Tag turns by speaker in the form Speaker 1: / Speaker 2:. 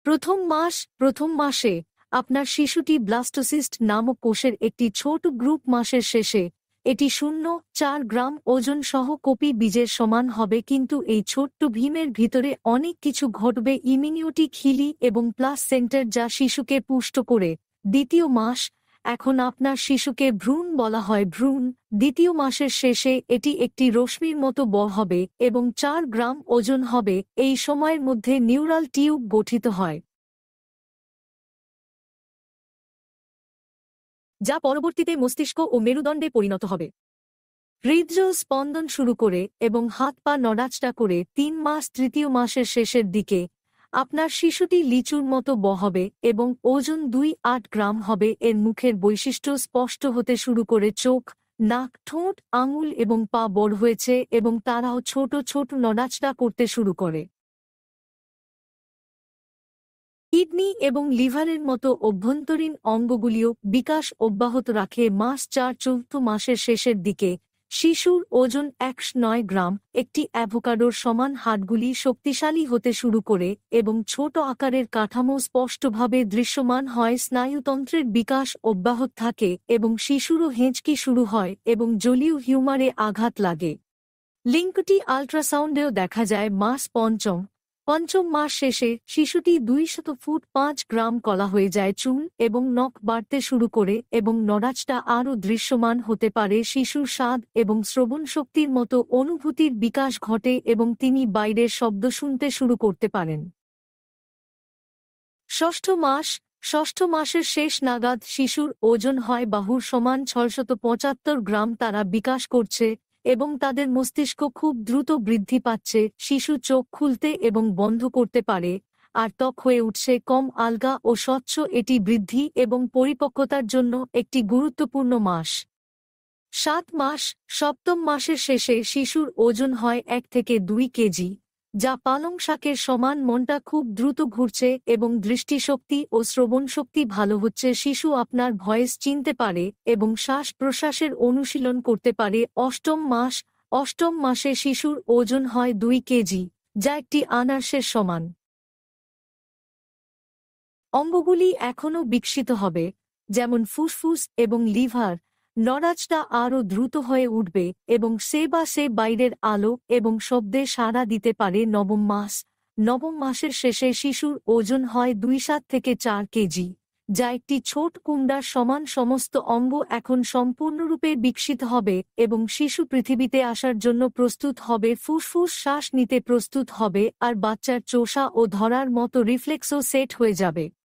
Speaker 1: প্রথম মাসে আপনার শিশুটি ব্লাস্টোসিস্ট নামক কোষের একটি ছোট গ্রুপ। মাসের শেষে এটি 0.4 গ্রাম ওজন সহ কপি বীজের সমান হবে, কিন্তু এই ছোট্ট ভীমের ভিতরে অনেক কিছু ঘটবে। ইমিউনিটি খিলি এবং প্লাস সেন্টার যা শিশুকে পুষ্ট করে। দ্বিতীয় মাস, এখন আপনার শিশুকে ভ্রূণ বলা হয়। ভ্রূণ দ্বিতীয় মাসের শেষে এটি একটি রশ্মির মতো হবে এবং 4 গ্রাম ওজন হবে। এই সময়ের মধ্যে নিউরাল টিউব গঠিত হয়, যা পরবর্তীতে মস্তিষ্ক ও মেরুদণ্ডে পরিণত হবে। হৃদরোগ স্পন্দন শুরু করে এবং হাত পা নড়াচড়া করে 3 মাস। তৃতীয় মাসের শেষের দিকে আপনার শিশুটি লিচুর মতো হবে এবং ওজন 2.8 গ্রাম হবে। এর মুখের বৈশিষ্ট্য স্পষ্ট হতে শুরু করে। চোখ, নাক, ঠোঁট, আঙুল এবং পা বড় হয়েছে এবং তারাও ছোট ছোট নড়াচড়া করতে শুরু করে। কিডনি এবং লিভারের মতো অভ্যন্তরীণ অঙ্গগুলিও বিকাশ অব্যাহত রাখে। মাস 4 চতুর্থ মাসের শেষের দিকে শিশুর ওজন 109 গ্রাম। একটি অ্যাভোকাডোর সমান হাড়গুলি শক্তিশালী হতে শুরু করে এবং ছোট আকারের কাঠামো স্পষ্টভাবে দৃশ্যমান হয়। স্নায়ুতন্ত্রের বিকাশ অব্যাহত থাকে এবং শিশুরও হেঁচকি শুরু হয় এবং জলীয় হিউমারে আঘাত লাগে। লিঙ্কটি আল্ট্রাসাউন্ডেও দেখা যায়। মাস পঞ্চম মাস শেষে শিশুটি 200 ফুট 5 গ্রাম কলা হয়ে যায়। চুল এবং নখ বাড়তে শুরু করে এবং নড়াচড়া আরও দৃশ্যমান হতে পারে। শিশুর স্বাদ এবং শ্রবণ শক্তির মতো অনুভূতির বিকাশ ঘটে এবং তিনি বাইরের শব্দ শুনতে শুরু করতে পারেন। ষষ্ঠ মাসের শেষ নাগাদ শিশুর ওজন হয় বাহুর সমান 675 গ্রাম। তারা বিকাশ করছে এবং তাদের মস্তিষ্ক খুব দ্রুত বৃদ্ধি পাচ্ছে। শিশু চোখ খুলতে এবং বন্ধ করতে পারে আর ত্বক হয়ে উঠছে কম আলগা ও স্বচ্ছ। এটি বৃদ্ধি এবং পরিপক্কতার জন্য একটি গুরুত্বপূর্ণ মাস। 7 মাস, সপ্তম মাসের শেষে শিশুর ওজন হয় 1 থেকে 2 কেজি, যা পালং শাকের সমান। মনটা খুব দ্রুত ঘুরছে এবং দৃষ্টিশক্তি ও শ্রবণ শক্তি ভালো হচ্ছে। শিশু আপনার ভয়েস চিনতে পারে এবং শ্বাস প্রশ্বাসের অনুশীলন করতে পারে। অষ্টম মাসে শিশুর ওজন হয় 2 কেজি, যা একটি আনারসের সমান। অঙ্গগুলি এখনও বিকশিত হবে, যেমন ফুসফুস এবং লিভার। নড়াচড়া আরও দ্রুত হয়ে উঠবে এবং সে বাইরের আলো এবং শব্দে সাড়া দিতে পারে। নবম মাসের শেষে শিশুর ওজন হয় 2.7 থেকে 4 কেজি, যা একটি ছোট কুমড়ার সমান। সমস্ত অঙ্গ এখন সম্পূর্ণরূপে বিকশিত হবে এবং শিশু পৃথিবীতে আসার জন্য প্রস্তুত হবে। ফুসফুস শ্বাস নিতে প্রস্তুত হবে আর বাচ্চার চোষা ও ধরার মতো রিফ্লেক্সও সেট হয়ে যাবে।